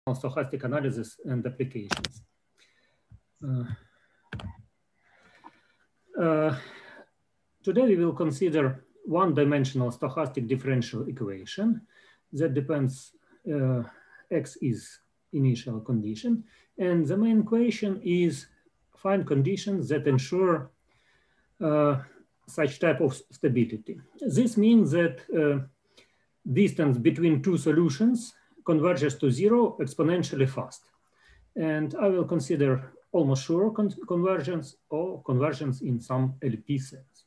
stochastic analysis and applications. Today we will consider one-dimensional stochastic differential equation that depends, x is initial condition, and the main equation is find conditions that ensure such type of stability. This means that distance between two solutions converges to zero exponentially fast. And I will consider almost sure convergence or convergence in some LP sense.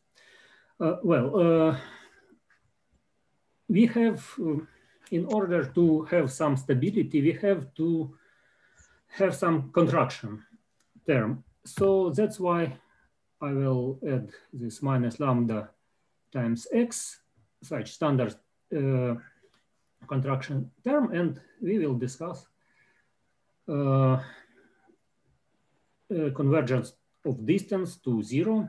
We have, in order to have some stability, we have to have some contraction term. So that's why I will add this minus lambda times x, such standard contraction term, and we will discuss convergence of distance to zero.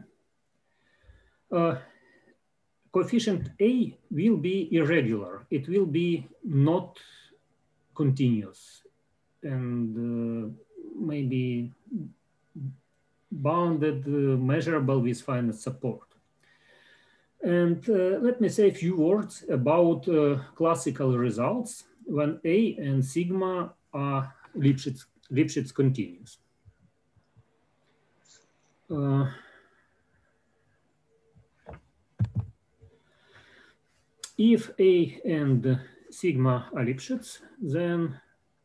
Coefficient A will be irregular. It will be not continuous and maybe bounded, measurable with finite support. And let me say a few words about classical results when A and sigma are Lipschitz continuous. If A and sigma are Lipschitz, then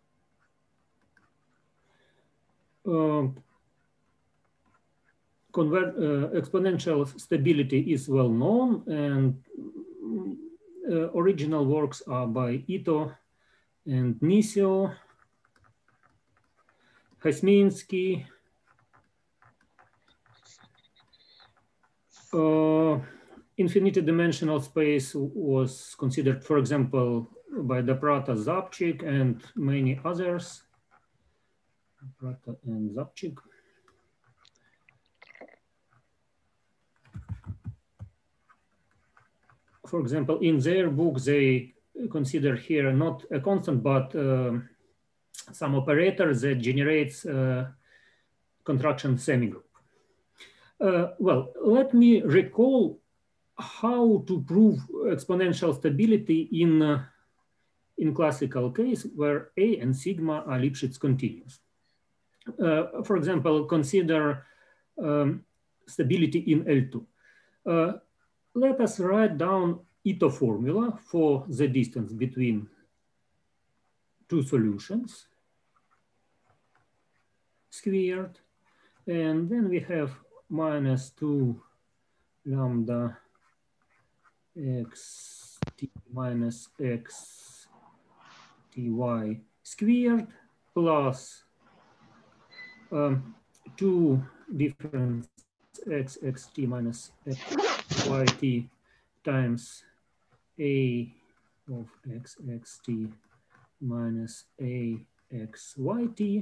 exponential stability is well known, and original works are by Ito and Nisio, Hasminsky, infinity dimensional space was considered, for example, by Daprata, Zapchik, and many others. Daprata and Zapchik. For example, in their book, they consider here not a constant, but some operator that generates contraction semigroup. Well, let me recall how to prove exponential stability in classical case where A and sigma are Lipschitz continuous. For example, consider stability in L2. Let us write down Ito formula for the distance between two solutions squared, and then we have minus 2 lambda x t minus x ty squared plus 2 difference x t minus x y t times a of x t minus a x y t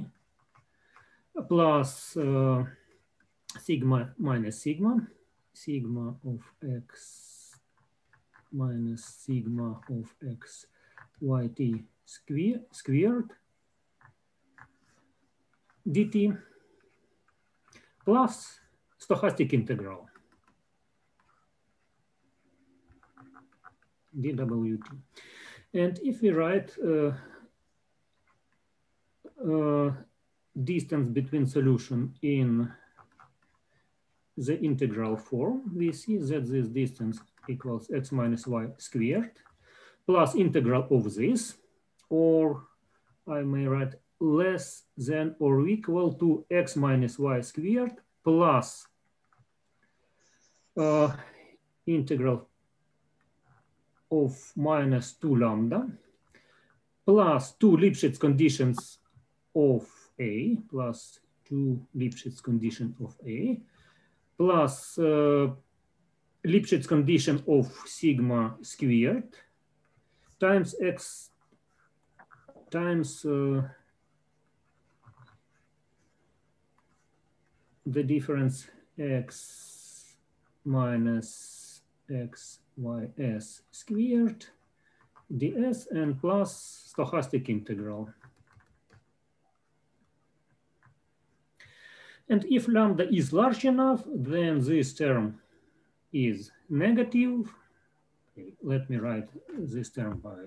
plus sigma minus sigma of x minus sigma of x y t squared dt plus stochastic integral dwt. And if we write distance between solution in the integral form, we see that this distance equals x minus y squared plus integral of this, or I may write less than or equal to x minus y squared plus integral of minus 2 lambda plus 2 Lipschitz conditions of A plus 2 Lipschitz condition of A plus Lipschitz condition of sigma squared times x times the difference x minus x ys squared ds and plus stochastic integral And if lambda is large enough, then this term is negative. Okay, let me write this term by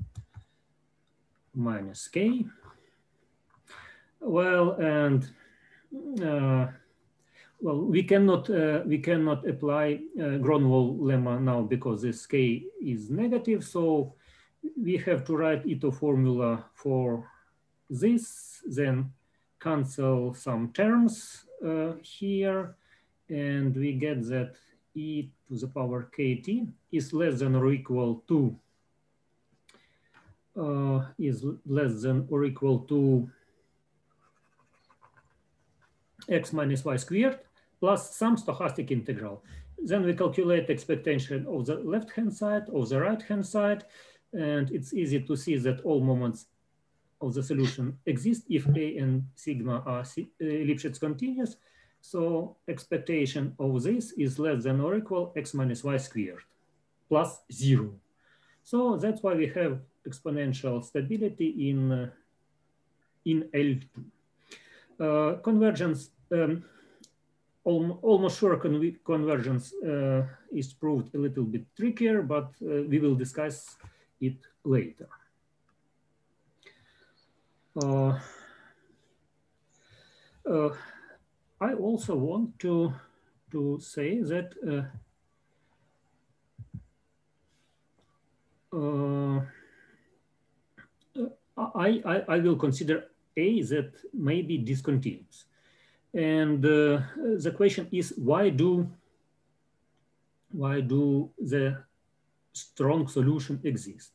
minus k. Well, and well, we cannot apply Gronwall lemma now because this k is negative. So we have to write Ito formula for this, then cancel some terms here, and we get that e to the power kt is less than or equal to x minus y squared plus some stochastic integral. Then we calculate expectation of the left-hand side, of the right-hand side, and it's easy to see that all moments of the solution exist if A and sigma are Lipschitz continuous. So expectation of this is less than or equal x minus y squared plus 0. So that's why we have exponential stability in L2. Convergence, almost sure convergence is proved a little bit trickier, but we will discuss it later. I also want to say that I will consider A that may be discontinuous. And the question is, why do the strong solution exist?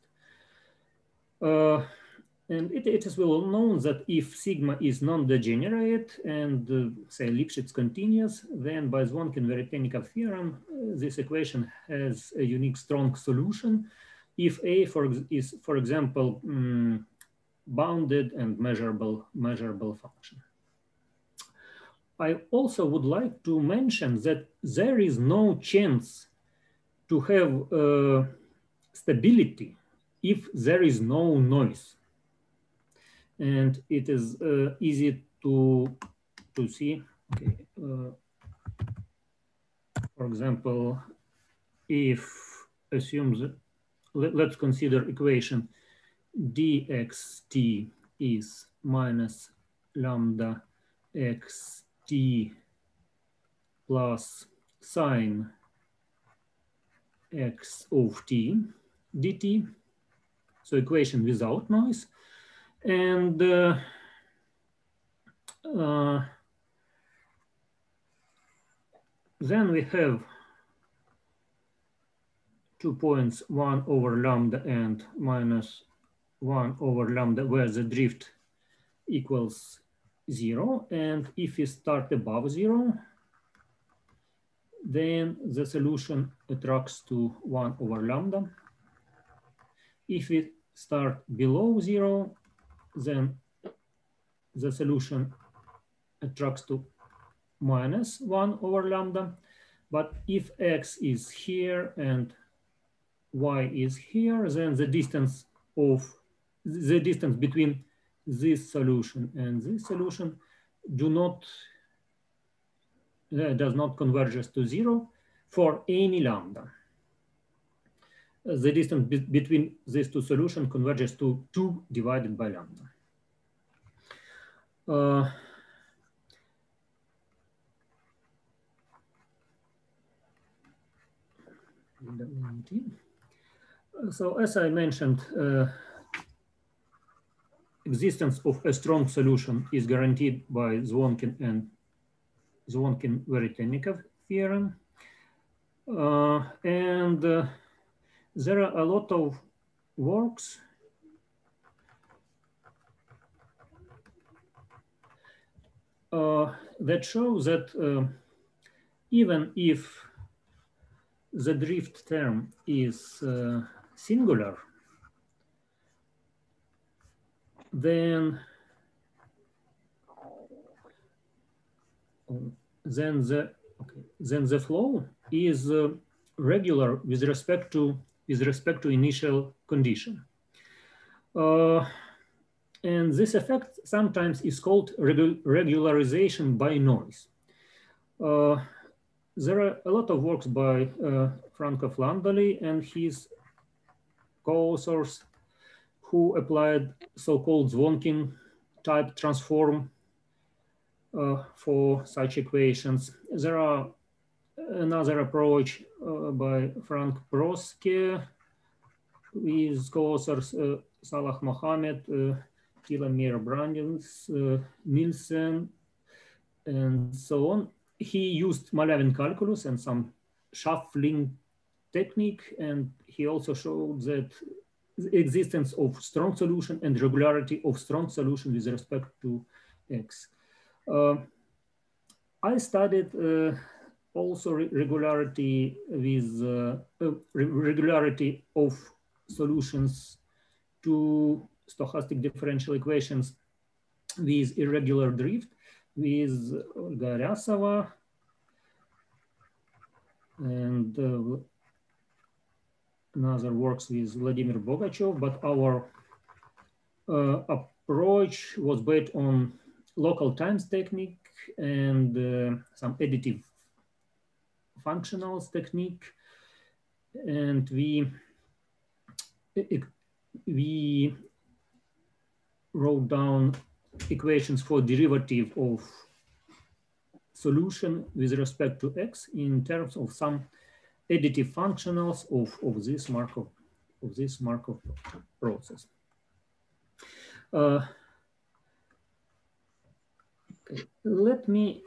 And it is well known that if sigma is non-degenerate and say Lipschitz continuous, then by Zwonkhin-Vereytennikov theorem, this equation has a unique strong solution. If A is, for example, bounded and measurable function. I also would like to mention that there is no chance to have stability if there is no noise. And it is easy to see. Okay, for example, if assumes, let's consider equation dxt is minus lambda xt plus sine x of t dt. So equation without noise. And then we have 2 points, 1 over lambda and minus 1 over lambda, where the drift equals 0. And if we start above 0, then the solution attracts to 1 over lambda. If we start below 0, then the solution attracts to minus 1 over lambda. But if x is here and y is here, then the distance between this solution and this solution does not converge to 0 for any lambda. The distance between these two solutions converges to 2 divided by lambda. So as I mentioned, existence of a strong solution is guaranteed by Zwonkhin and Zwonkhin-Vereytennikov theorem. And there are a lot of works that show that even if the drift term is singular, then the flow is regular with respect to initial condition. And this effect sometimes is called regularization by noise. There are a lot of works by Franco Flandoli and his co-authors who applied so-called Zvonkin type transform for such equations. There are another approach by Frank Broske with co-authors Salah Mohammed, Tilamir Brandins, Nielsen, and so on. He used Malliavin calculus and some shuffling technique, and he also showed that the existence of strong solution and regularity of strong solution with respect to X. I studied also regularity with regularity of solutions to stochastic differential equations with irregular drift with Olga Ryasova and another works with Vladimir Bogachev, but our approach was based on local times technique and some additive functionals technique, and we wrote down equations for derivative of solution with respect to X in terms of some additive functionals of this Markov process. Okay. Let me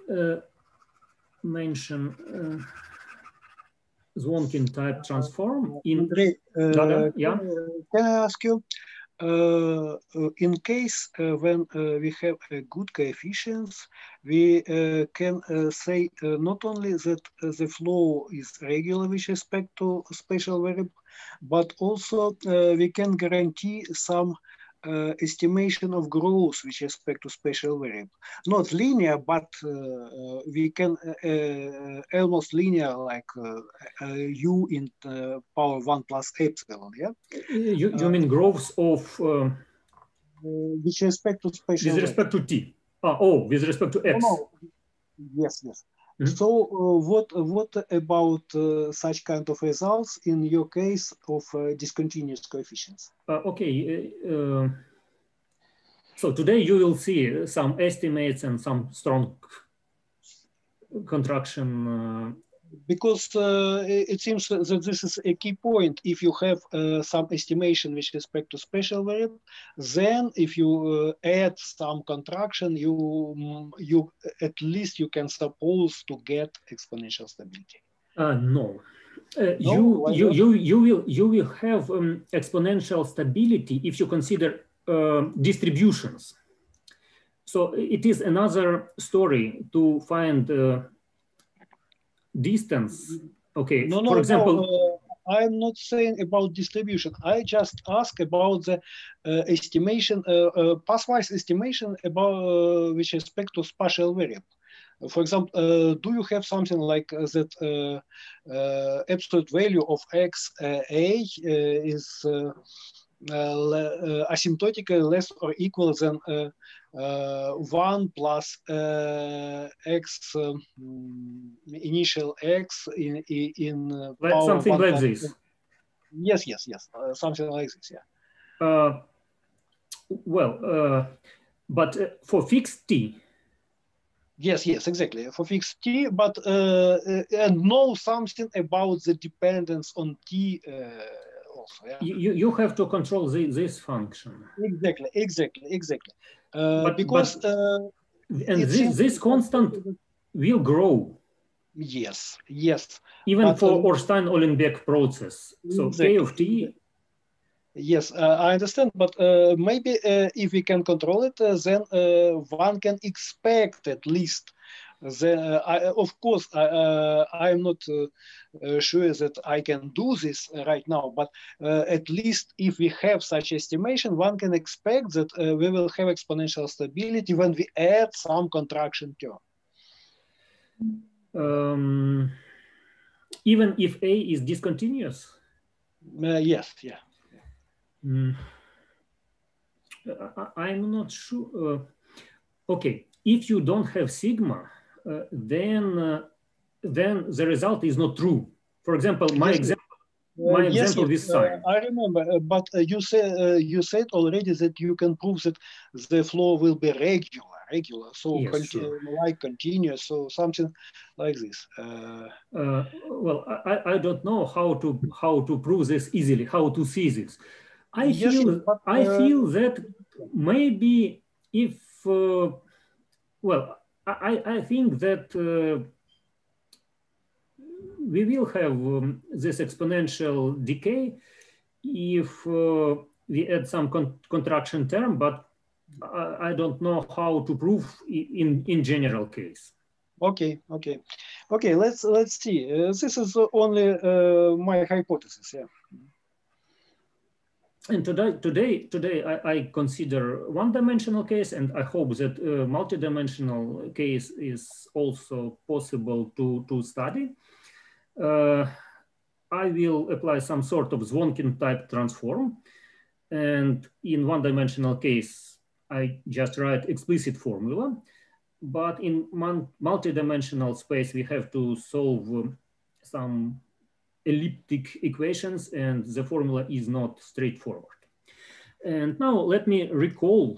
mention Zvonkin type transform in Andrei, yeah. Can I ask you, in case when we have good coefficients, we can say not only that the flow is regular with respect to spatial variable, but also we can guarantee some estimation of growth with respect to spatial variable. Not linear, but we can almost linear, like u in power 1 plus epsilon, yeah? You mean growths of... with respect to spatial with respect to t. With respect to x. No. Yes, yes. Mm-hmm. So what about such kind of results in your case of discontinuous coefficients? Okay. So today you will see some estimates and some strong contraction. Because it seems that this is a key point. If you have some estimation with respect to spatial variable, then if you add some contraction, you at least you can suppose to get exponential stability. No. You will have exponential stability if you consider distributions. So it is another story to find distance. Okay, for example. No. I'm not saying about distribution. I just ask about the estimation, pathwise estimation about with respect to spatial variable. For example, do you have something like that absolute value of x a is asymptotically less or equal than 1 plus x initial x in power something 1 like plus this. Yes, something like this, yeah. But for fixed t. Yes, exactly. For fixed t, but and know something about the dependence on t also. Yeah? You have to control this function. Exactly. Because this constant will grow. Yes. Even for Orstein-Uhlenbeck process. So exactly. K of t. Yes, I understand, but maybe if we can control it, then one can expect at least. Of course, I'm not sure that I can do this right now, but at least if we have such estimation, one can expect that we will have exponential stability when we add some contraction term. Even if A is discontinuous? Yes, yeah. I'm not sure. Okay, if you don't have sigma, then the result is not true. For example, my example with sine. I remember, but you said already that you can prove that the flow will be regular, so yes, sure. like continuous, so something like this. Well, I don't know how to prove this easily, how to see this. I feel that maybe if well, I think that we will have this exponential decay if we add some contraction term, but I don't know how to prove in general case. Okay. Let's see. This is only my hypothesis. Yeah. And today I consider one-dimensional case, and I hope that multi-dimensional case is also possible to study. I will apply some sort of Zwontkin type transform, and in one-dimensional case, I just write explicit formula. But in multi-dimensional space, we have to solve some elliptic equations, and the formula is not straightforward. And now let me recall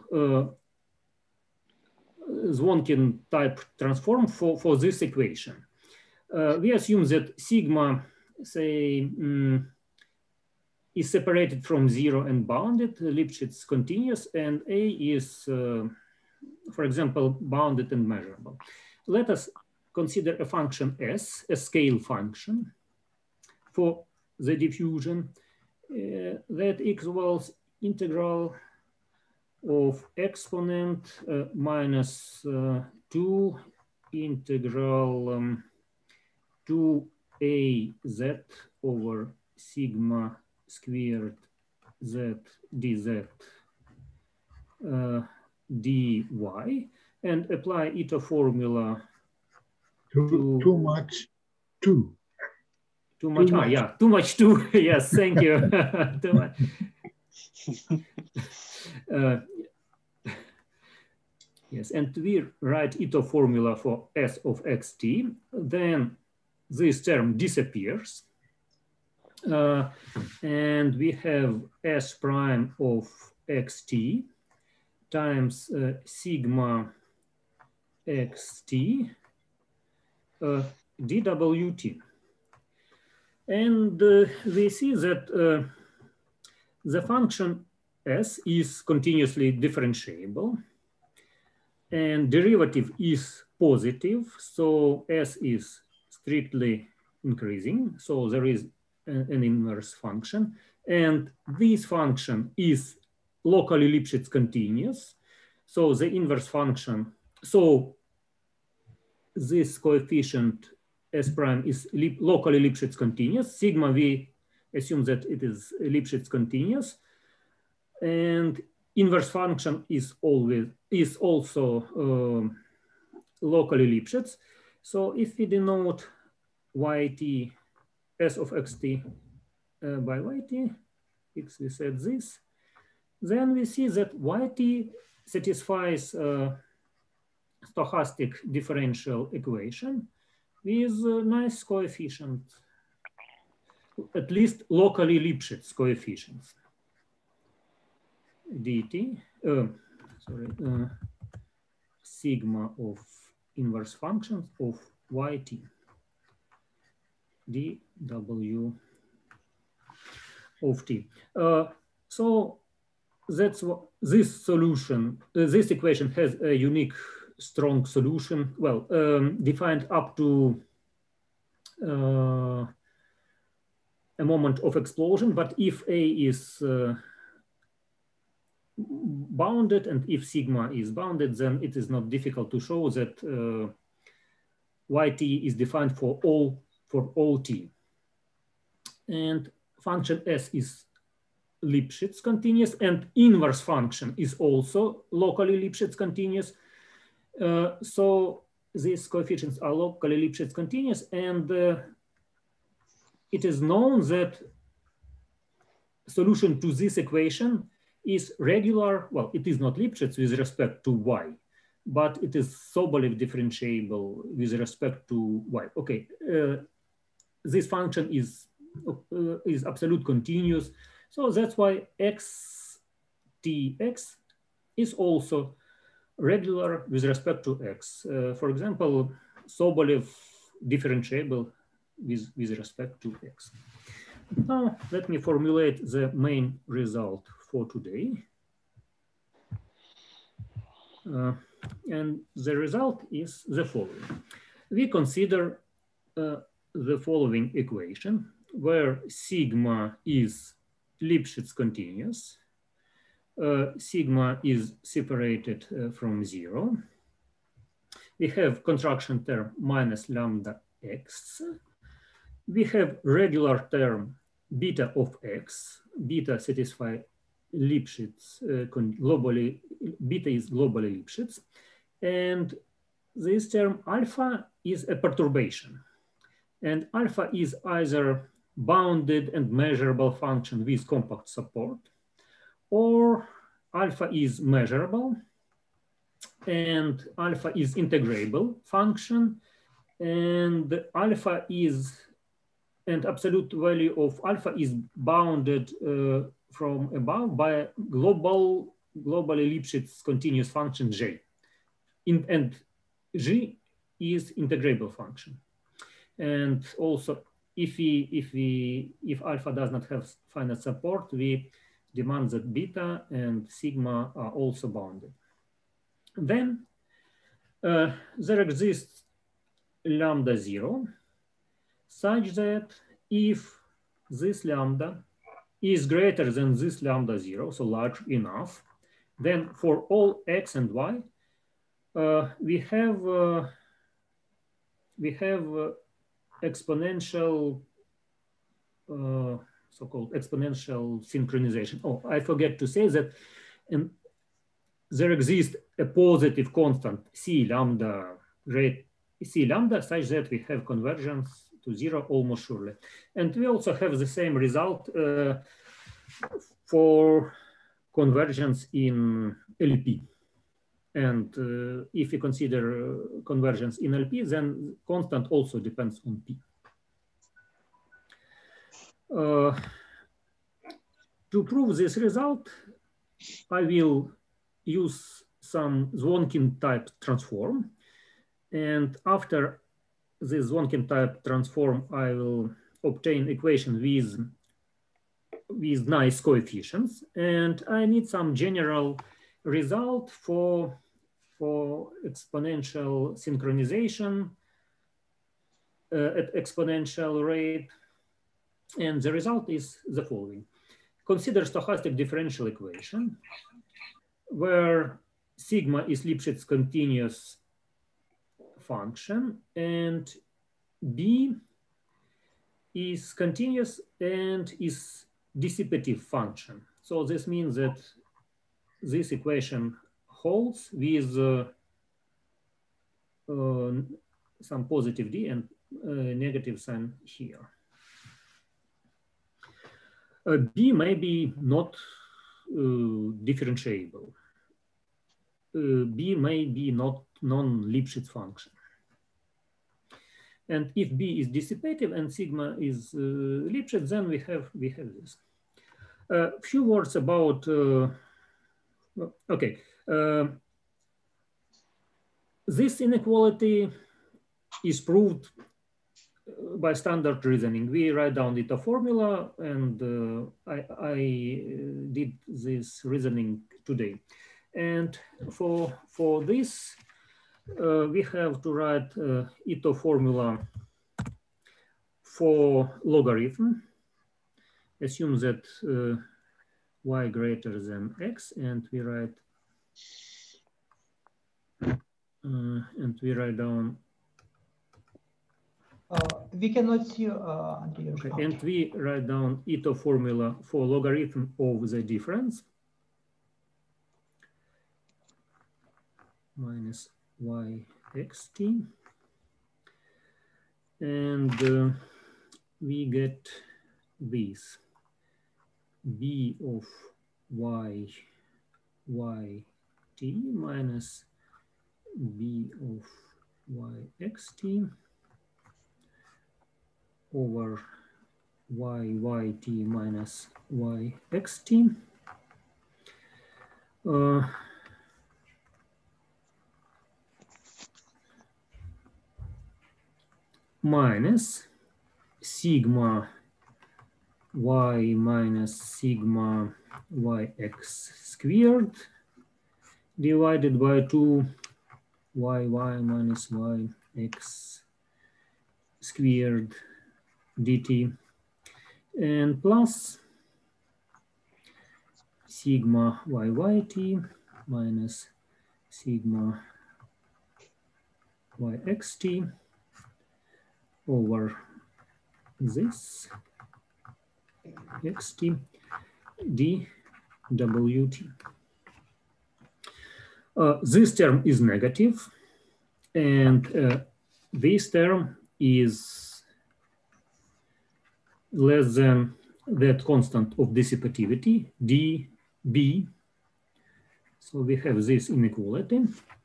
Zwontkin type transform for this equation. We assume that sigma, say, is separated from 0 and bounded, Lipschitz continuous, and A is, for example, bounded and measurable. Let us consider a function S, a scale function for the diffusion that equals integral of exponent minus 2 integral 2az over sigma squared z dz dy, and apply iter formula to too much 2. Too much, yeah, too much 2. Yes, thank you. Too much. Yes, and we write iter formula for S of xt. Then this term disappears. And we have S prime of xt times sigma xt dwt. And we see that the function S is continuously differentiable and derivative is positive. So S is strictly increasing. So there is an inverse function. And this function is locally Lipschitz continuous. So the inverse function, so this coefficient S prime is locally Lipschitz continuous. Sigma, we assume that it is Lipschitz continuous. And inverse function is also locally Lipschitz. So if we denote yt S of xt by yt, x we said this, then we see that yt satisfies stochastic differential equation with a nice coefficient, at least locally Lipschitz coefficients. dt, sigma of inverse functions of yt, dw of t. So that's what this solution, this equation has a unique strong solution, well, defined up to a moment of explosion, but if A is bounded and if sigma is bounded, then it is not difficult to show that yt is defined for all t. And function S is Lipschitz continuous, and inverse function is also locally Lipschitz continuous. So these coefficients are locally Lipschitz continuous, and it is known that solution to this equation is regular. Well, it is not Lipschitz with respect to y, but it is Sobolev differentiable with respect to y. Okay, this function is absolute continuous. So that's why xtx is also regular with respect to x. For example, Sobolev differentiable with respect to x. Now, let me formulate the main result for today. And the result is the following. We consider the following equation, where sigma is Lipschitz continuous, sigma is separated from 0. We have contraction term minus lambda x. We have regular term beta of x. Beta satisfy Lipschitz globally. Beta is globally Lipschitz, and this term alpha is a perturbation, and alpha is either bounded and measurable function with compact support, or alpha is measurable and alpha is integrable function, and alpha is, and absolute value of alpha is bounded from above by a globally Lipschitz continuous function J. And G is integrable function. And also, if alpha does not have finite support, we demand that beta and sigma are also bounded. Then there exists lambda 0, such that if this lambda is greater than this lambda 0, so large enough, then for all x and y, we have exponential, so-called exponential synchronization. Oh, I forget to say that there exists a positive constant C lambda such that we have convergence to 0 almost surely. And we also have the same result for convergence in LP. And if you consider convergence in LP, then constant also depends on P. To prove this result, I will use some Zwontkin type transform. And after this Zwontkin type transform, I will obtain equation with nice coefficients. And I need some general result for exponential synchronization at exponential rate. And the result is the following. Consider stochastic differential equation where sigma is Lipschitz continuous function and B is continuous and is dissipative function. So this means that this equation holds with some positive D and negative sign here. B may be not differentiable. B may be not non-Lipschitz function. And if B is dissipative and sigma is Lipschitz, then we have this. A few words about, okay. This inequality is proved by standard reasoning. We write down the formula, and I did this reasoning today. And for this, we have to write Ito formula for logarithm. Assume that y greater than x, and we write down. We cannot see Andrei. Okay, and we write down Ito formula for logarithm of the difference minus yxt, and we get this b of t minus b of yxt over yt minus yxt minus sigma y minus sigma yx squared divided by 2 y minus yx squared dt and plus sigma yt minus sigma yxt over this xt dwt. This term is negative, and this term is less than that constant of dissipativity, dB. So we have this inequality,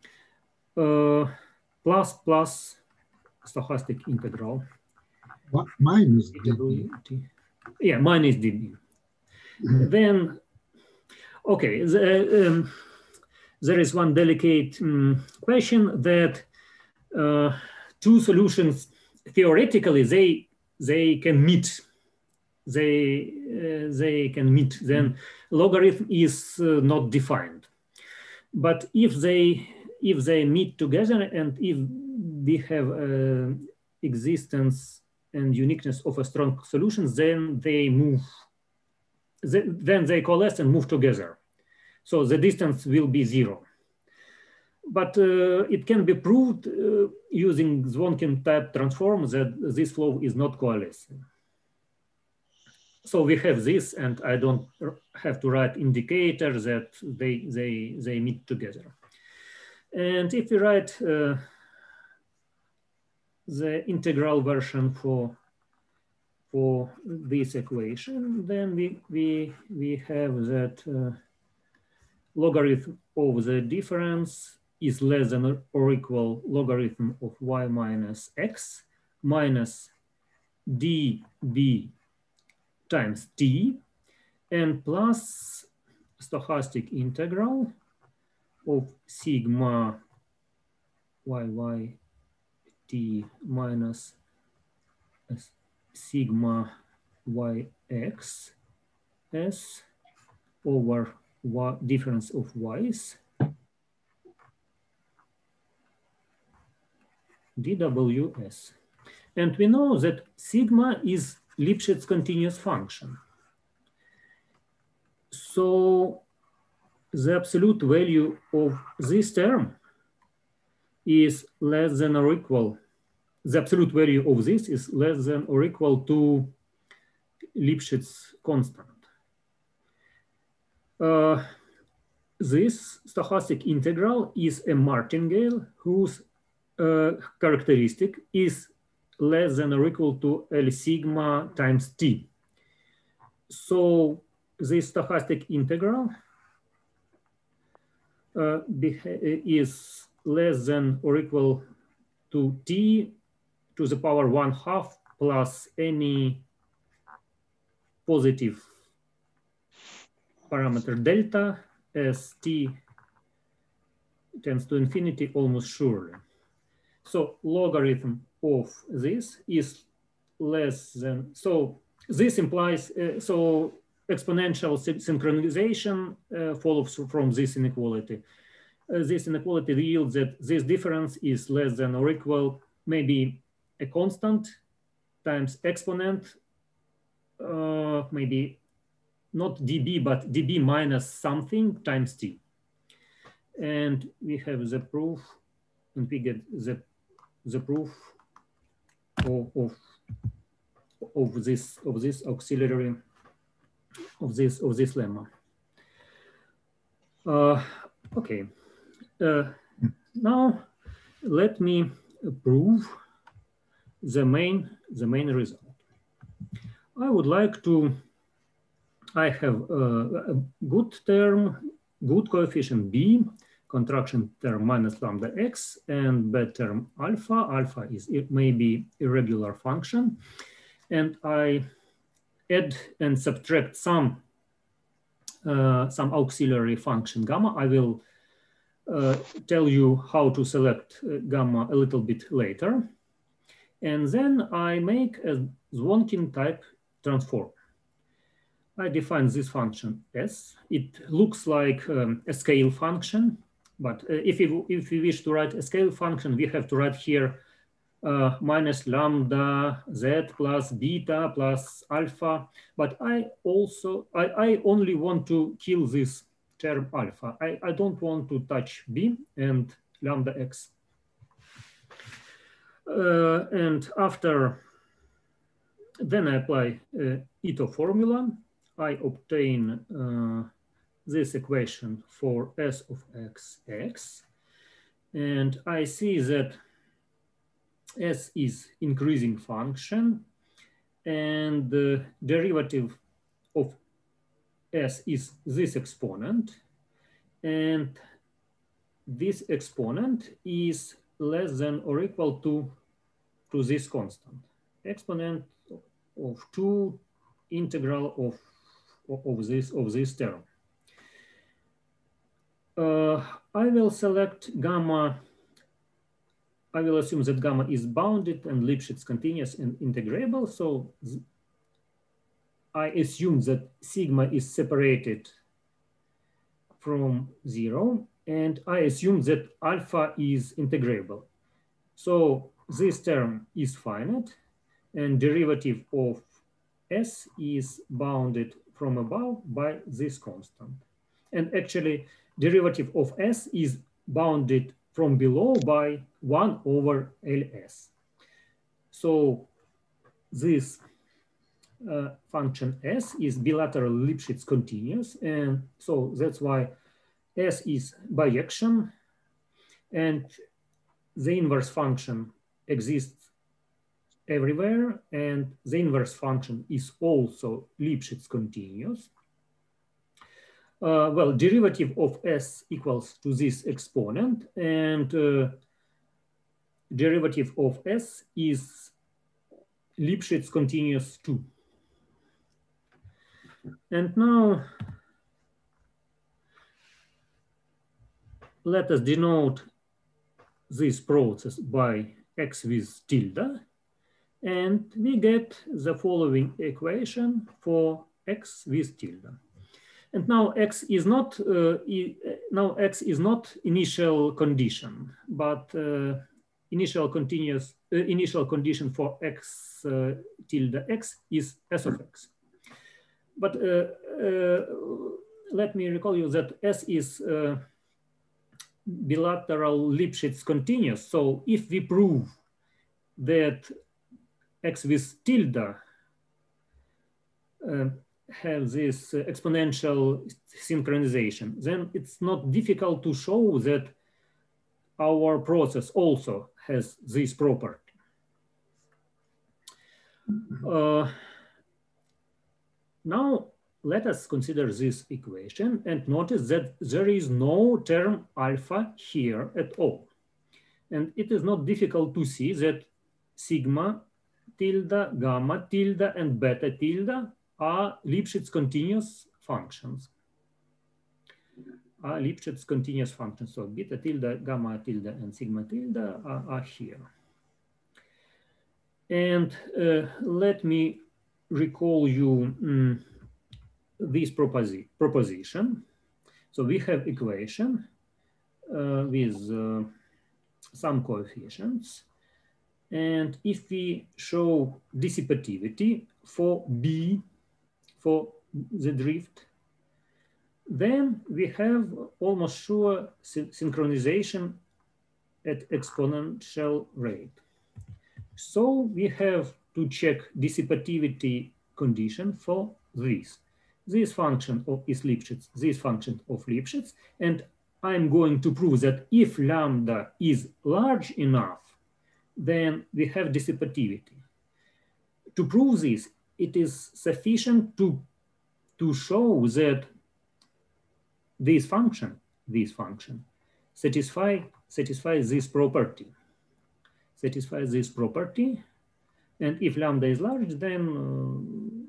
plus stochastic integral. What, minus dB. Yeah, minus dB. Then, okay, there is one delicate question that two solutions, theoretically, they can meet. They can meet. Then logarithm is not defined. But if they meet together, and if we have existence and uniqueness of a strong solution, then they move. Then they coalesce and move together. So the distance will be 0. But it can be proved using Zwontkin type transform that this flow is not coalescing. So we have this, and I don't have to write indicator that they meet together. And if we write the integral version for this equation, then we have that logarithm of the difference is less than or equal logarithm of y minus x minus dB times t, and plus stochastic integral of sigma t minus sigma yx s over difference of y's dws. And we know that sigma is Lipschitz continuous function. So the absolute value of this term is less than or equal. The absolute value of this is less than or equal to Lipschitz constant. This stochastic integral is a martingale whose characteristic is less than or equal to L sigma times t. So this stochastic integral is less than or equal to t to the power 1/2 plus any positive parameter delta as t tends to infinity almost surely. So logarithm of this is less than, so this implies, so exponential synchronization follows from this inequality. This inequality yields that this difference is less than or equal, maybe a constant times exponent, maybe not dB, but dB minus something times t. And we have the proof, and we get the proof of this auxiliary of this lemma. Okay. Now let me prove the main result. I would like to I have a good term, good coefficient b, contraction term minus lambda x, and bad term alpha. Alpha is maybe irregular function. And I add and subtract some auxiliary function gamma. I will tell you how to select gamma a little bit later. And then I make a Zwontkin type transform. I define this function S. It looks like a scale function, but if we wish to write a scale function, we have to write here minus lambda z plus beta plus alpha. But I only want to kill this term alpha. I don't want to touch b and lambda x. And after, then I apply Ito formula. I obtain this equation for S of x. And I see that S is increasing function, and the derivative of S is this exponent. And this exponent is less than or equal to this constant, exponent of 2 integral of this term. I will select gamma. I will assume that gamma is bounded and Lipschitz continuous and integrable. So I assume that sigma is separated from 0, and I assume that alpha is integrable. So this term is finite, and derivative of S is bounded from above by this constant. And actually, derivative of S is bounded from below by 1 over Ls. So this function S is bilateral Lipschitz continuous. And so that's why S is bijection, and the inverse function exists everywhere, and the inverse function is also Lipschitz continuous. Well, derivative of S equals to this exponent, and derivative of S is Lipschitz continuous too. And now let us denote this process by x with tilde, and we get the following equation for x with tilde. And now x is not initial condition, but initial condition for x tilde x is S of x. But let me recall you that S is bilateral Lipschitz continuous. So if we prove that x with tilde have this exponential synchronization, then it's not difficult to show that our process also has this property. Now let us consider this equation and notice that there is no term alpha here at all. And it is not difficult to see that sigma tilde, gamma tilde, and beta tilde are Lipschitz continuous functions. Lipschitz continuous functions. So beta tilde, gamma tilde, and sigma tilde are here. And let me recall you this proposition. So we have equation with some coefficients. And if we show dissipativity for B, for the drift, then we have almost sure synchronization at exponential rate. So we have to check dissipativity condition for this. This function is Lipschitz, this function of Lipschitz, and I'm going to prove that if lambda is large enough, then we have dissipativity. To prove this, it is sufficient to to show that this function satisfies this property. And if lambda is large, then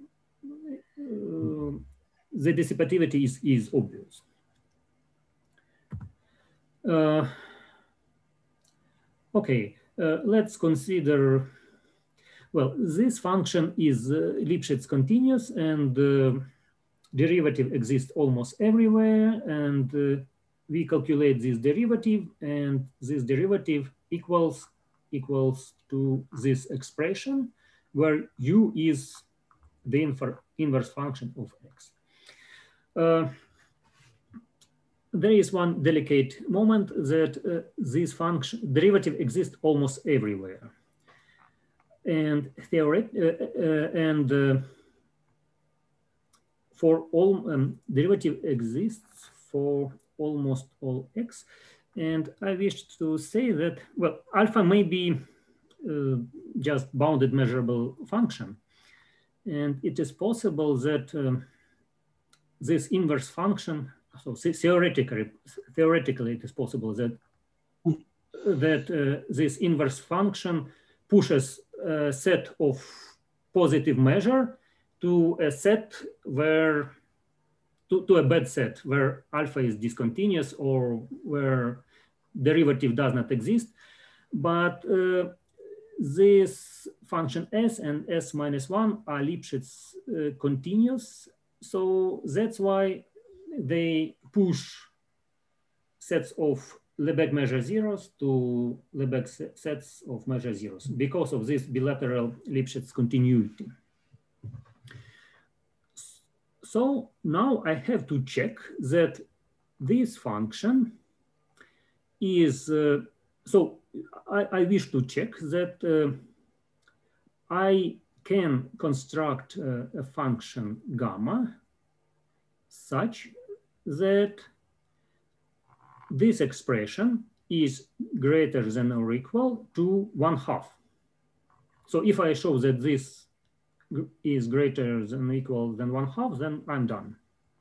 the dissipativity is obvious. Okay, let's consider, well, this function is Lipschitz continuous, and derivative exists almost everywhere, and we calculate this derivative, and this derivative equals to this expression where u is the inverse function of x. There is one delicate moment that this function derivative exists almost everywhere, and for all derivative exists for almost all x. And I wish to say that, well, alpha may be just bounded measurable function, and it is possible that this inverse function, so theoretically it is possible that this inverse function pushes a set of positive measure to a set where to a bad set where alpha is discontinuous or where derivative does not exist. But this function s and s minus 1 are Lipschitz continuous. So that's why they push sets of Lebesgue measure zeros to Lebesgue sets of measure zeros because of this bilateral Lipschitz continuity. So now I have to check that this function is, so I wish to check that I can construct a function gamma such that this expression is greater than or equal to 1/2. So if I show that this is greater than or equal than 1/2, then I'm done.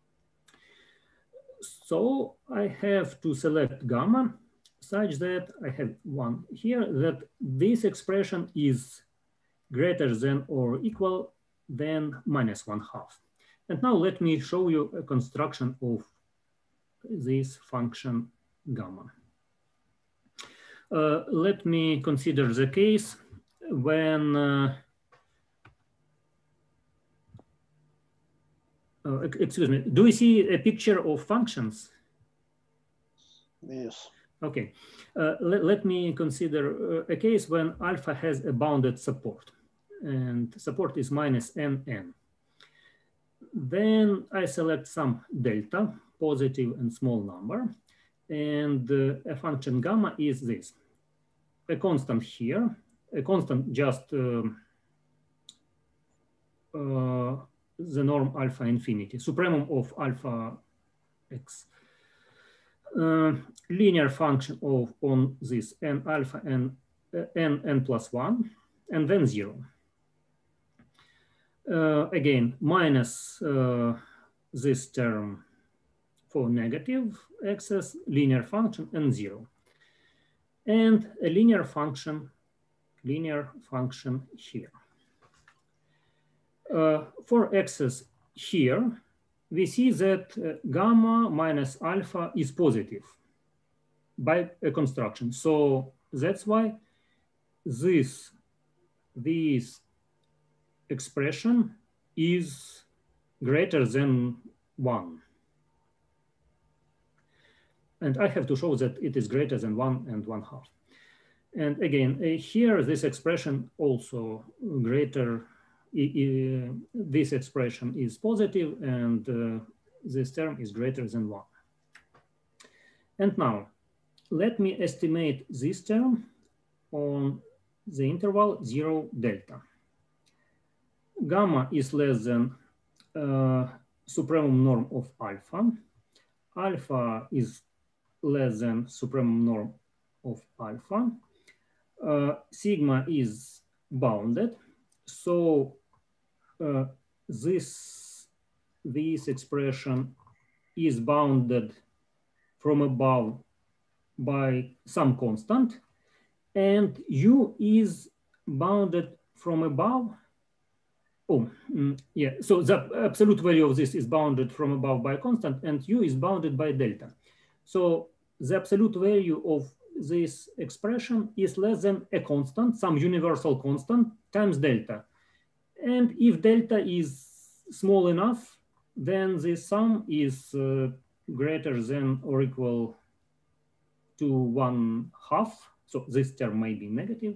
So I have to select gamma such that I have one here, that this expression is greater than or equal than -1/2. And now let me show you a construction of this function gamma. Let me consider the case when, excuse me, do we see a picture of functions? Yes. Okay, let me consider a case when alpha has a bounded support, and support is -nn. Then I select some delta, positive and small number, and a function gamma is this. A constant here, a constant just the norm alpha infinity, supremum of alpha x. Linear function of on this n alpha and n plus 1, and then 0. Again, minus this term for negative x's, linear function, and 0. And a linear function here. For x's here, we see that gamma minus alpha is positive by a construction. So that's why this expression is greater than 1. And I have to show that it is greater than 1 and 1/2. And again, here this expression also greater, this expression is positive, and this term is greater than 1. And now let me estimate this term on the interval 0 delta. Gamma is less than supremum norm of alpha. Alpha is less than supremum norm of alpha. Sigma is bounded. So this this expression is bounded from above by some constant, and u is bounded from above. Oh, yeah. So the absolute value of this is bounded from above by a constant, and u is bounded by delta. So the absolute value of this expression is less than a constant, some universal constant, times delta. And if delta is small enough, then the sum is greater than or equal to 1/2. So this term may be negative.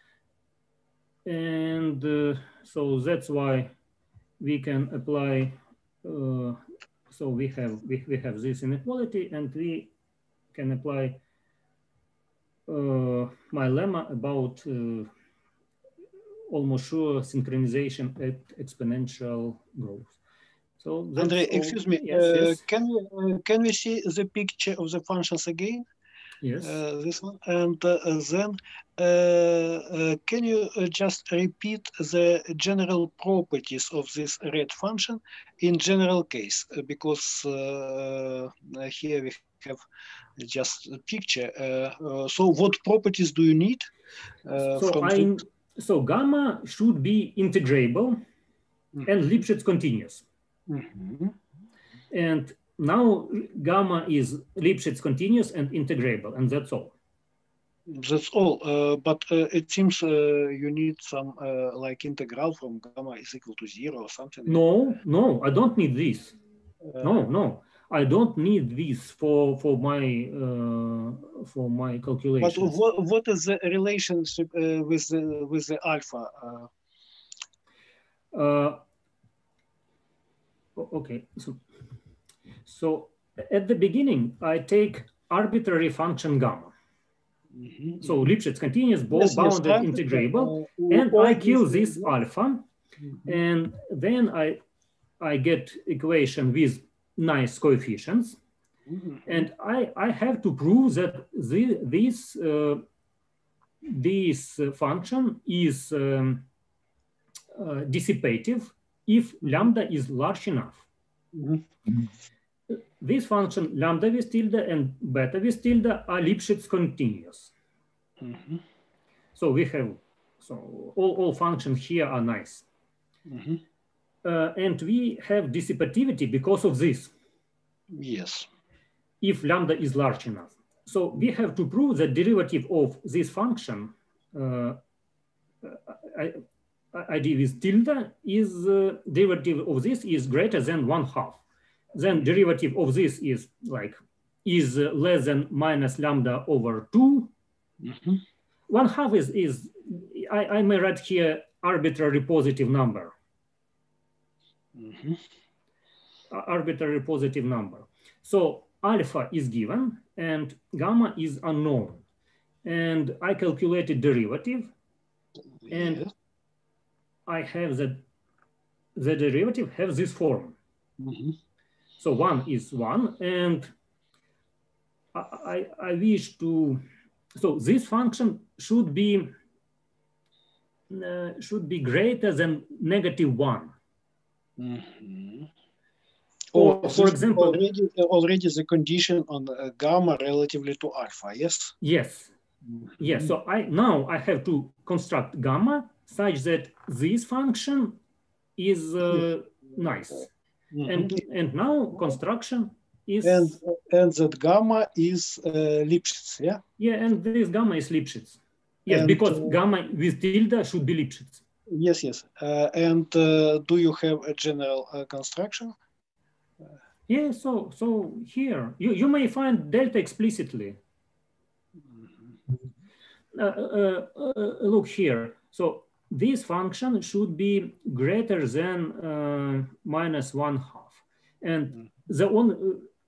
And so that's why we can apply, so we have this inequality, and we can apply my lemma about almost sure synchronization at exponential growth. So Andrei, excuse me, yes. Can we see the picture of the functions again? Yes. This one, and then can you just repeat the general properties of this red function in general case? Because here we have just a picture. So what properties do you need? So gamma should be integrable and Lipschitz continuous. And now gamma is Lipschitz continuous and integrable, and that's all. That's all, but it seems you need some like integral from gamma is equal to 0 or something. No, I don't need this. No, I don't need this for my calculations. But what is the relationship with the alpha? Okay, so at the beginning I take arbitrary function gamma. So Lipschitz continuous, bounded, integrable, and I kill this alpha, and then I get equation with nice coefficients, and I have to prove that this function is dissipative if lambda is large enough. This function lambda with tilde and beta with tilde are Lipschitz continuous. So we have, so all functions here are nice. And we have dissipativity because of this. Yes. If lambda is large enough. So we have to prove that derivative of this function, ID with tilde, is derivative of this is greater than 1/2. Then derivative of this is less than minus lambda over 2. 1/2 is I may write here arbitrary positive number. Arbitrary positive number. So alpha is given and gamma is unknown. And I calculated derivative, and I have the derivative has this form. So 1 is 1, and I wish to, so this function should be greater than -1. Or for example, already the condition on gamma relatively to alpha, yes? Yes. Yes. So now I have to construct gamma such that this function is nice. And now construction is... And that gamma is Lipschitz, yeah? Yeah, and this gamma is Lipschitz. Yes, and, because gamma with tilde should be Lipschitz. Yes, yes. And do you have a general construction? Yeah, so here, you may find delta explicitly. Look here. So this function should be greater than -1/2. And the one,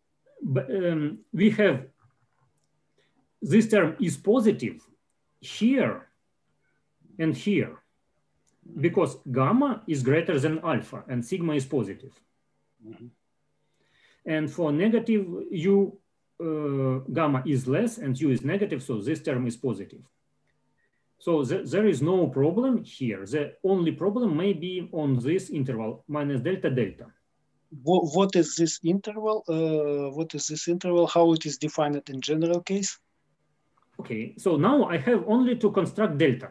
we have, this term is positive here and here, because gamma is greater than alpha and sigma is positive. And for negative u, gamma is less and u is negative, so this term is positive. So there is no problem here. The only problem may be on this interval minus delta delta. what is this interval? What is this interval? How it is defined in general case? Okay, so now I have only to construct delta.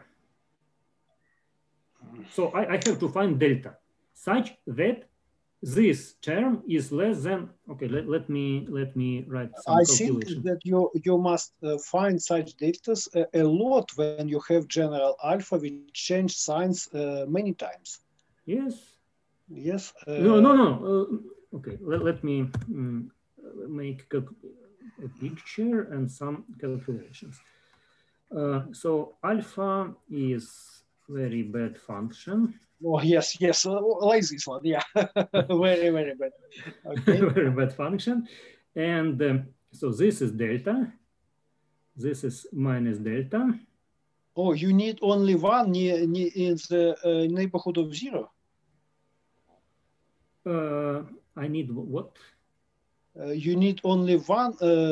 So I have to find delta such that this term is less than, okay, let me write some calculation. I think that you must find such deltas a lot when you have general alpha which change signs many times. Yes. Yes. No. Okay, let me make a picture and some calculations. So alpha is very bad function. Oh, yes, like this one, yeah. Very, very bad. Okay. Very bad function. And so this is delta. This is minus delta. Oh, you need only one in the neighborhood of 0? I need what? You need only one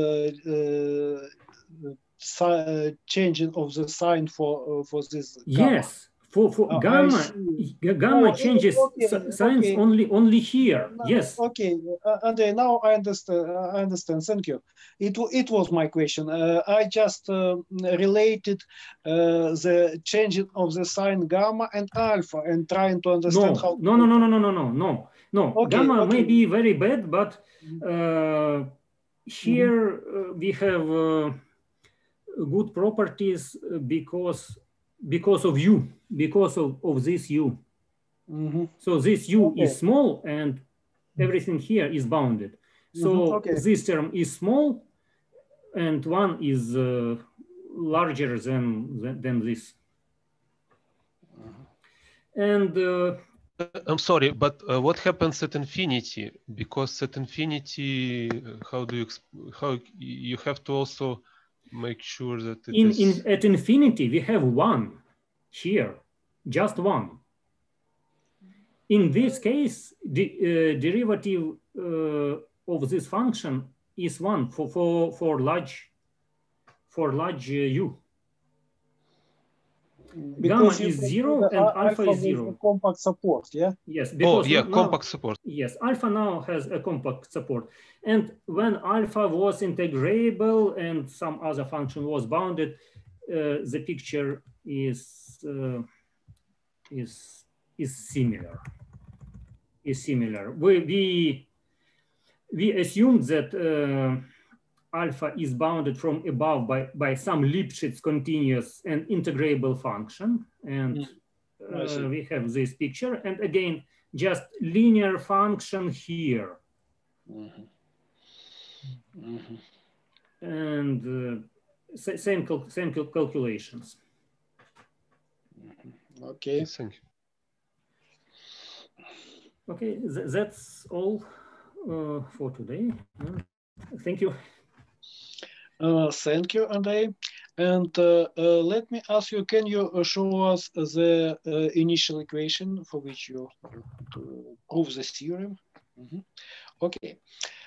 changing of the sign for this gamma. Yes, for gamma changes signs only here. Yes. Okay, Andrei, now I understand. Thank you. It was my question. I just related the changing of the sign gamma and alpha and trying to understand how. No. Okay, Gamma may be very bad, but here we have good properties because of u, because of this u. So this u is small and everything here is bounded. So this term is small and one is larger than this. And I'm sorry, but what happens at infinity? Because at infinity, how you have to also make sure that it at infinity we have one here, just one. In this case, the derivative of this function is one for large u. Because gamma is 0 and alpha is 0. Compact support, yeah? Yes. Because compact support. Yes, alpha now has a compact support. And when alpha was integrable and some other function was bounded, the picture is similar. We assumed that alpha is bounded from above by some Lipschitz continuous and integrable function. And we have this picture. And again, just linear function here. And same calculations. Okay. Thank you. Okay, that's all for today. Thank you. Thank you, Andrei. And let me ask you, can you show us the initial equation for which you prove the theorem? Okay.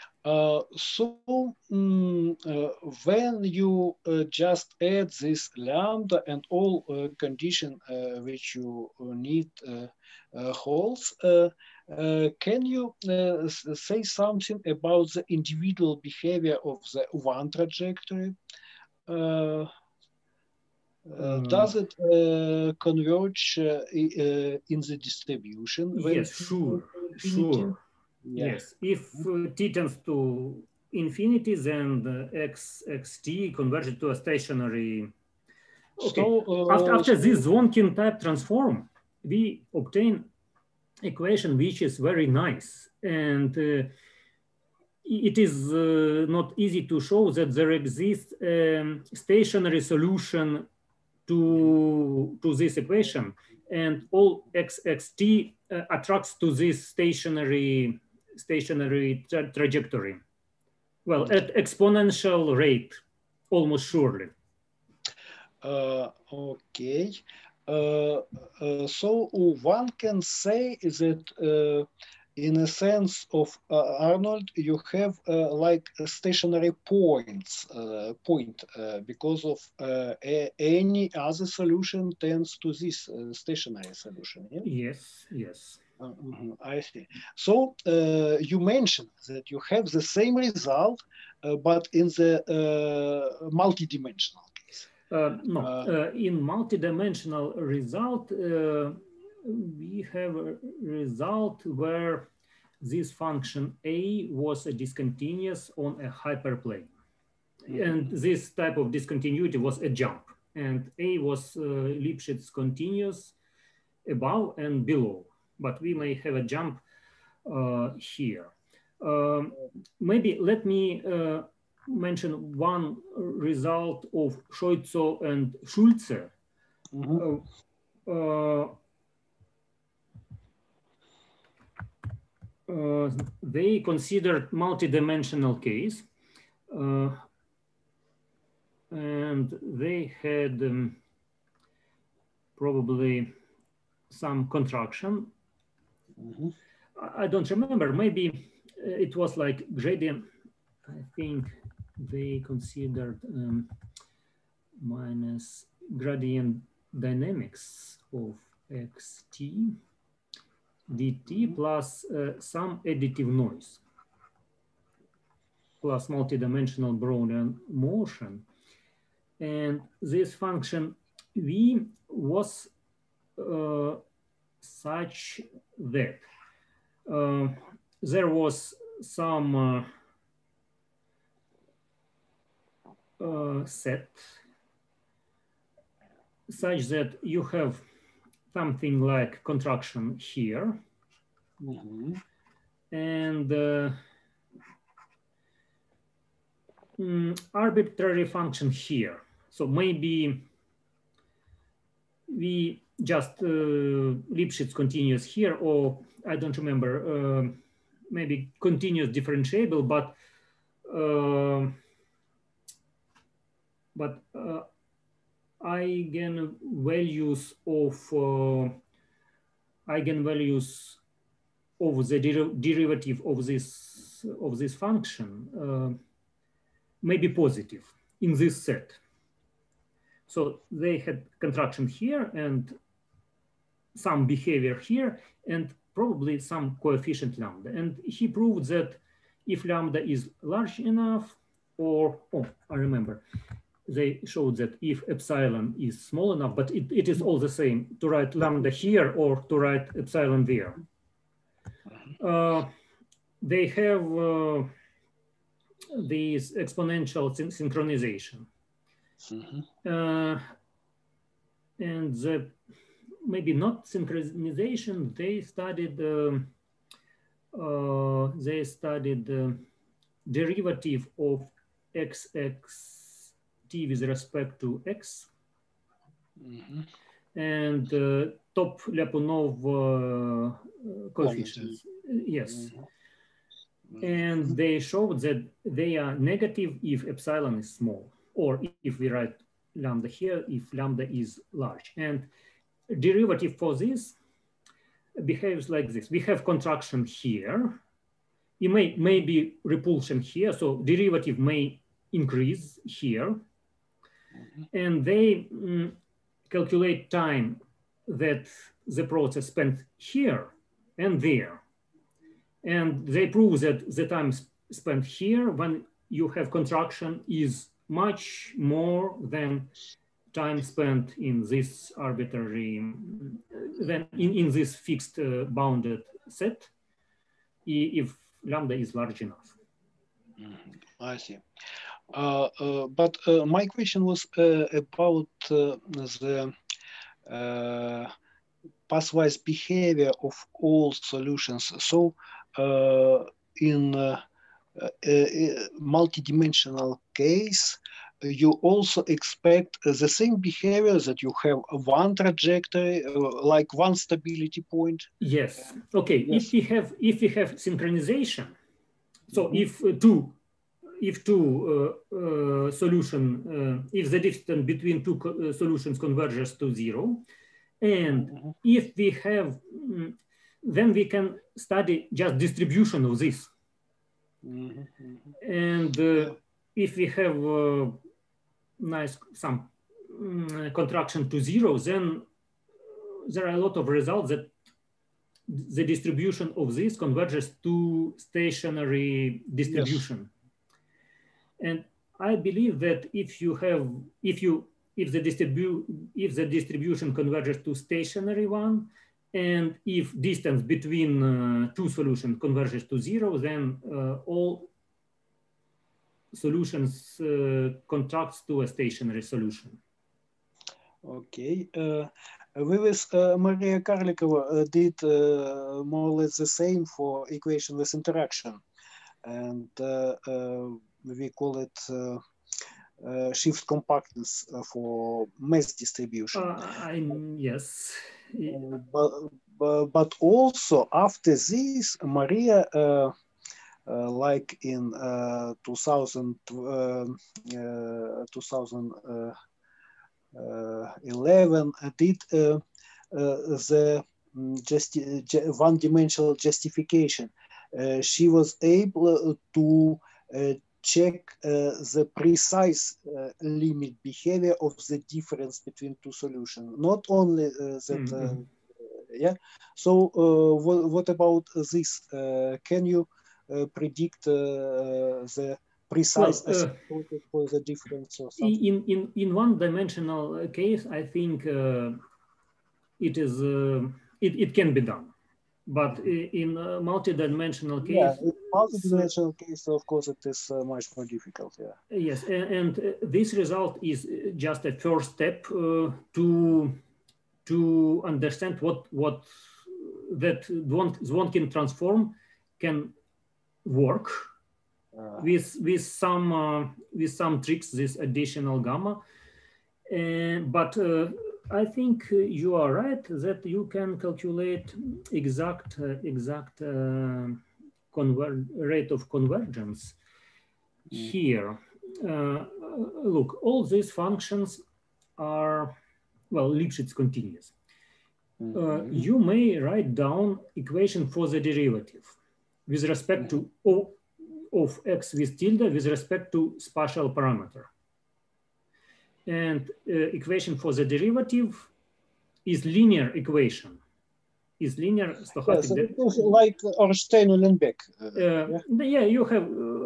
So when you just add this lambda and all condition which you need holds, can you say something about the individual behavior of the one trajectory? Does it converge in the distribution? Yes, sure. Yes, if t tends to infinity, then the xt converges to a stationary. Okay. So, after this Zonkin type transform, we obtain equation which is very nice, and it is not easy to show that there exists a stationary solution to this equation, and all xt attracts to this stationary trajectory. Well, at exponential rate, almost surely. Okay. So one can say that in a sense of Arnold, you have like stationary point because of any other solution tends to this stationary solution. Yeah? Yes. I see. So you mentioned that you have the same result, but in the multidimensional case. No, in multidimensional result, we have a result where this function A was a discontinuous on a hyperplane. And this type of discontinuity was a jump. And A was Lipschitz continuous above and below. But we may have a jump here. Maybe let me mention one result of Scheutzo and Schulze. They considered multidimensional case, and they had probably some contraction. I don't remember, maybe it was like gradient. I think they considered minus gradient dynamics of xt dt plus some additive noise plus multidimensional Brownian motion. And this function V was such that there was some set such that you have something like contraction here, and arbitrary function here. So maybe we just Lipschitz continuous here, or I don't remember, maybe continuous differentiable, but eigenvalues of the derivative of this function may be positive in this set. So they had contraction here and some behavior here and probably some coefficient lambda. And he proved that if lambda is large enough, or, oh, I remember, they showed that if epsilon is small enough, but it is all the same to write lambda here or to write epsilon there. They have this exponential synchronization. And maybe not synchronization, they studied derivative of xxt with respect to x, and Top-Lyapunov coefficients. Yes. And they showed that they are negative if epsilon is small, or if we write lambda here, if lambda is large. And derivative for this behaves like this. We have contraction here. It may be repulsion here, so derivative may increase here. And they calculate time that the process spent here and there. And they prove that the time spent here when you have contraction is much more than time spent in this arbitrary, than in this fixed bounded set, if lambda is large enough. I see. But my question was about the pathwise behavior of all solutions. So in multidimensional case, you also expect the same behavior, that you have one trajectory, like one stability point? Yes. Okay. Yes. If we have synchronization, so if two solution, if the distance between two solutions converges to 0, and if we have, then we can study just distribution of this. And if we have some contraction to 0, then there are a lot of results that the distribution of this converges to stationary distribution. Yes. And I believe that if the distribution converges to stationary one, and if distance between two solutions converges to 0, then all solutions contracts to a stationary solution. Okay. With Maria Karlikova did more or less the same for equation with interaction, and we call it shift compactness for mass distribution. Yes. But also after this, Maria, like in 2011, did the one-dimensional justification. She was able to check the precise limit behavior of the difference between two solutions, not only that. Yeah. So what about this? Can you predict the precise for the difference or something? In one-dimensional case, I think it can be done. But in a multi-dimensional case, yeah, in multi-dimensional case, of course, it is much more difficult. Yeah. Yes, and this result is just a first step to understand what that Zwontkin transform can work with some tricks, this additional gamma. But I think you are right that you can calculate exact rate of convergence here. Look, all these functions are, well, Lipschitz continuous. You may write down equation for the derivative with respect to O of x with tilde with respect to spatial parameter. And equation for the derivative is linear equation. Is linear stochastic. Yes, it is like Ornstein-Uhlenbeck. Yeah, you have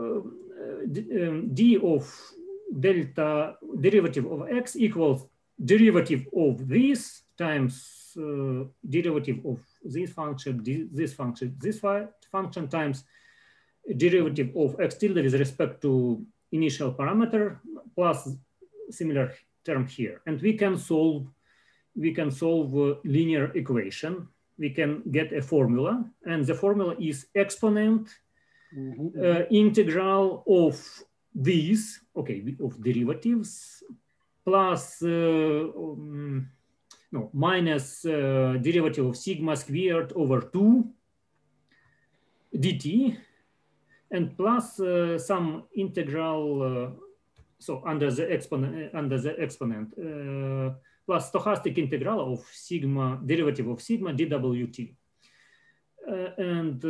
d of delta derivative of x equals derivative of this times derivative of this function, this function times derivative of x tilde with respect to initial parameter plus similar term here. And we can solve linear equation. We can get a formula, and the formula is exponent integral of these, okay, of derivatives plus minus derivative of sigma squared over 2 dt, and plus some integral so under the exponent plus stochastic integral of sigma derivative of sigma dwt, and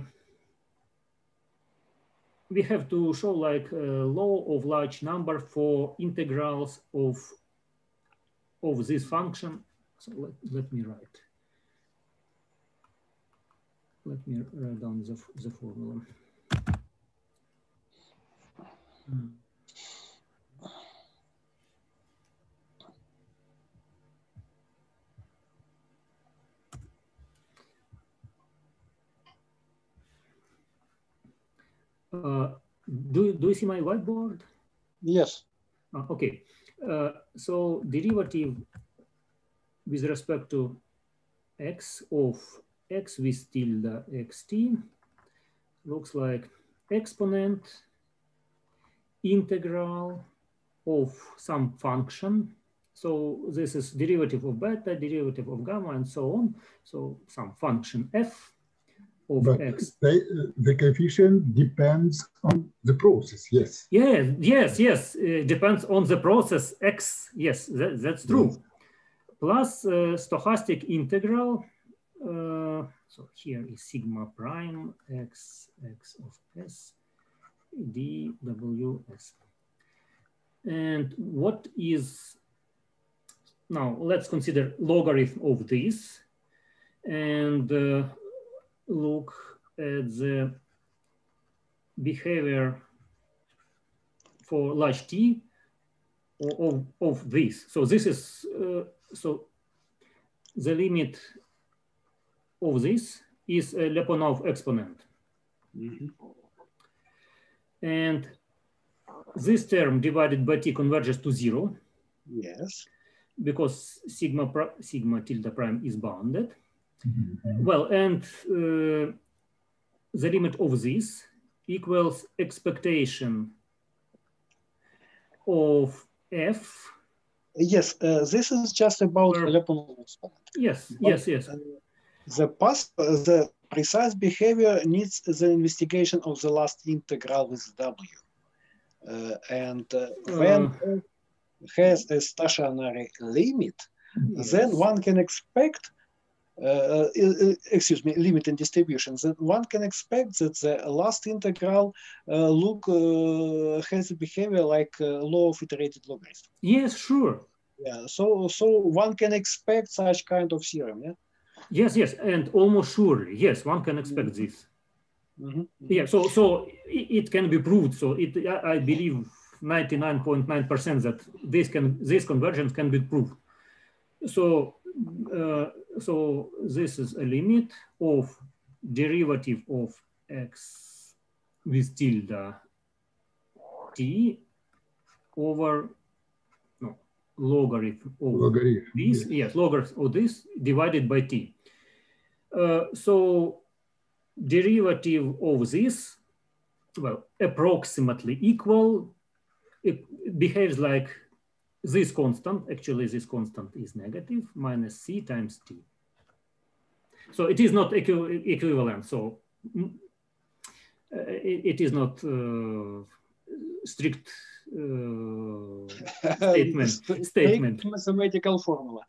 we have to show like law of large number for integrals of this function. So let me write down the formula. Do you see my whiteboard? Yes. Okay. So derivative with respect to x of x with tilde xt looks like exponent integral of some function. So this is derivative of beta, derivative of gamma, and so on. So some function f of x. The coefficient depends on the process, yes. Yes. Depends on the process x. Yes, that's true. Yes. Plus stochastic integral. So here is sigma prime x of s dws. And what is, now let's consider logarithm of this. and look at the behavior for large T of this. So this is, so the limit of this is a Lyapunov exponent. And this term divided by T converges to 0. Yes. Because sigma tilde prime is bounded. Well, and the limit of this equals expectation of F. Yes, this is just about Lyapunov exponent. Yes, but, yes. The precise behavior needs the investigation of the last integral with W. When F has a stationary limit, then one can expect, limit in distribution, then one can expect that the last integral has a behavior like law of iterated logarithm. Yes, sure. Yeah, so one can expect such kind of theorem, yeah? Yes, and almost surely, yes, one can expect this. Yeah, so it can be proved. So I believe 99.9% that this convergence can be proved. So so this is a limit of derivative of x with tilde t over logarithm of this, yes, logarithm of this divided by t. So derivative of this, well, approximately equal, it behaves like this constant. Actually, this constant is negative, minus c times t. So it is not equivalent. So it is not strict statement. Mathematical formula.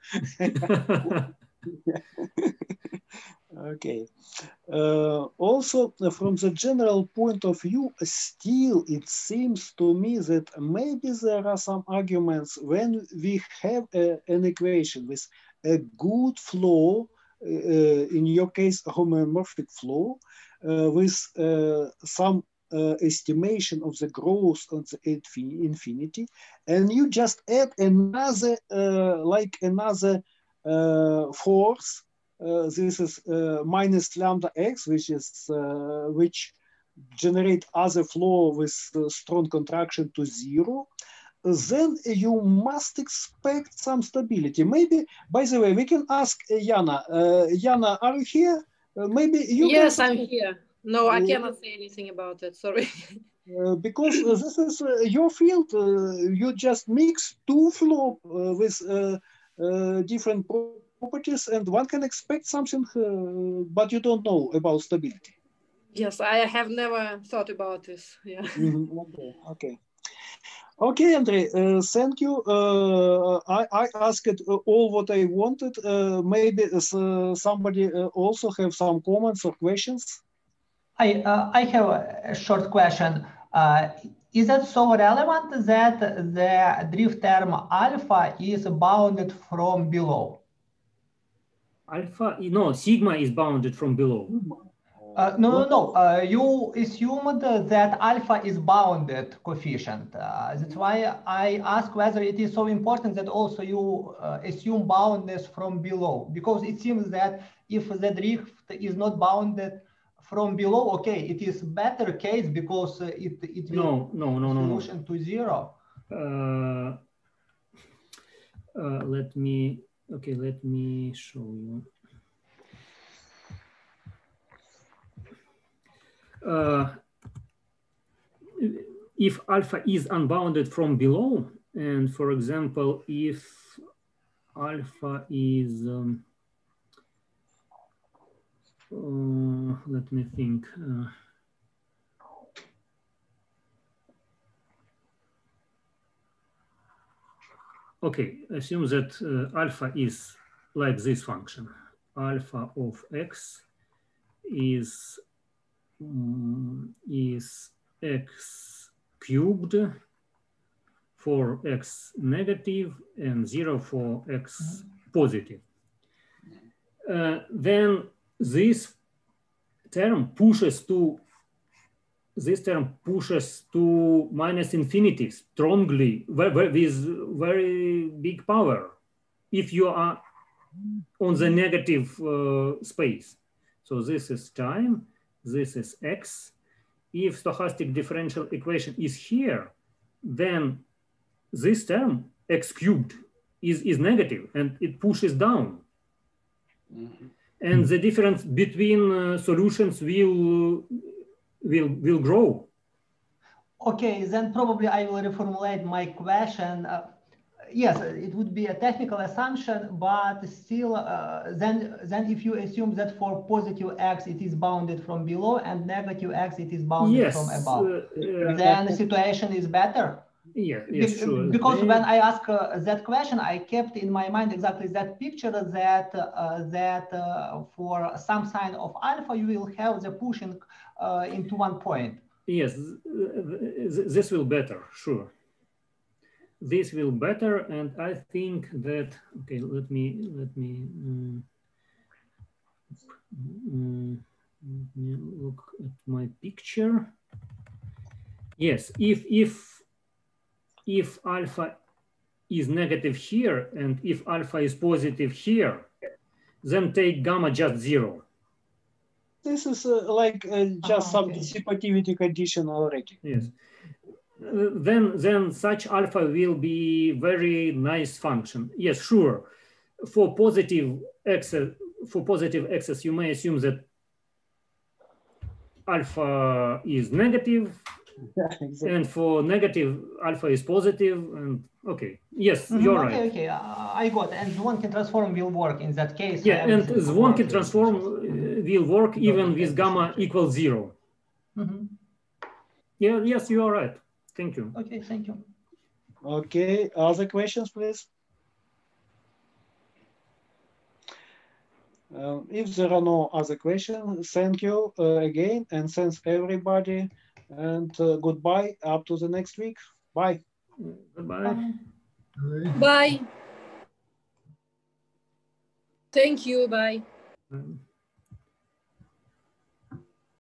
Okay. Also, from the general point of view, still it seems to me that maybe there are some arguments when we have an equation with a good flow, in your case, a homeomorphic flow, with some estimation of the growth on the infinity, and you just add another, another force. This is minus lambda x, which generate other flow with strong contraction to 0. Then you must expect some stability. Maybe, by the way, we can ask Jana. Jana, are you here? Maybe you. Yes, I'm here. No, I cannot say anything about it. Sorry. Because this is your field. You just mix two flow with different properties, and one can expect something, but you don't know about stability. Yes, I have never thought about this. Yeah. Okay, Andrei, thank you. I asked all what I wanted. Maybe somebody also have some comments or questions. I have a short question. Is that so relevant that the drift term alpha is bounded from below? Alpha, no, sigma is bounded from below. No. You assumed that alpha is bounded coefficient. That's why I ask whether it is so important that also you assume boundedness from below, because it seems that if the drift is not bounded from below, okay, it is better case because it will solution to 0. Let me show you. If alpha is unbounded from below, and for example, if alpha is, let me think. Okay, assume that alpha is like this function. Alpha of x is x cubed for x negative and 0 for x positive. then this term pushes to minus infinity strongly, with very big power, if you are on the negative space. So this is time, this is x. If stochastic differential equation is here, then this term x cubed is negative and it pushes down. Mm-hmm. And the difference between solutions will grow. Okay, then probably I will reformulate my question. Yes, it would be a technical assumption, but still, then if you assume that for positive x it is bounded from below and negative x it is bounded from above, then the situation is better. Yeah, yes, sure. Because when I ask that question, I kept in my mind exactly that picture that for some sign of alpha you will have the pushing into one point. Yes, this will better, sure. This will better, and I think that, okay, let me look at my picture. Yes, if alpha is negative here and if alpha is positive here, then take gamma just 0. This is just some dissipativity condition already. Yes. Then such alpha will be very nice function. Yes, sure. For positive x's, you may assume that alpha is negative, exactly. And for negative, alpha is positive. And okay, yes, you're right. Okay, I got it. And Zwoncki transform will work in that case. Yeah, and Zwoncki transform will work even with gamma equals 0. Mm-hmm. Yeah, yes, you are right. Thank you. Okay, thank you. Okay, other questions, please? If there are no other questions, thank you again, and thanks everybody, and goodbye up to the next week. Bye. Goodbye. Bye. Thank you. Bye.